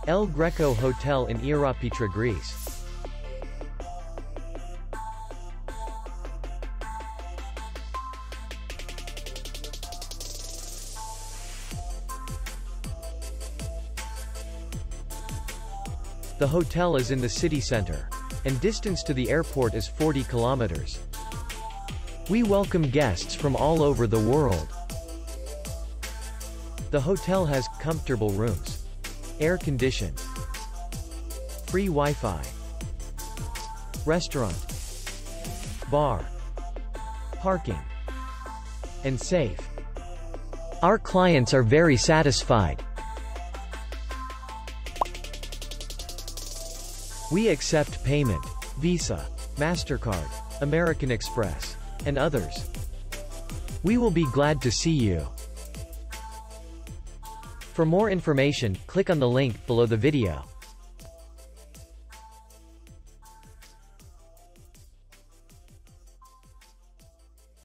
El Greco Hotel in Ierapetra, Greece. The hotel is in the city center, and distance to the airport is 40 kilometers. We welcome guests from all over the world. The hotel has comfortable rooms, air-conditioned, free Wi-Fi, restaurant, bar, parking, and safe. Our clients are very satisfied. We accept payment, Visa, MasterCard, American Express, and others. We will be glad to see you. For more information, click on the link below the video.